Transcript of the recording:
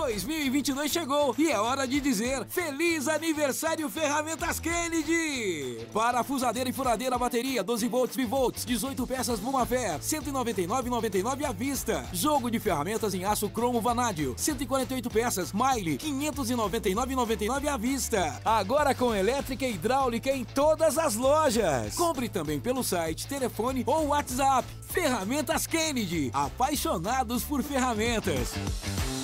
2022 chegou e é hora de dizer Feliz Aniversário Ferramentas Kennedy! Parafusadeira e furadeira bateria 12 volts bivolts, 18 peças Bumafé, R$ 199,99 à vista. Jogo de ferramentas em aço cromo vanádio, 148 peças Miley, R$ 599,99 à vista. Agora com elétrica e hidráulica em todas as lojas. Compre também pelo site, telefone ou WhatsApp. Ferramentas Kennedy, apaixonados por ferramentas.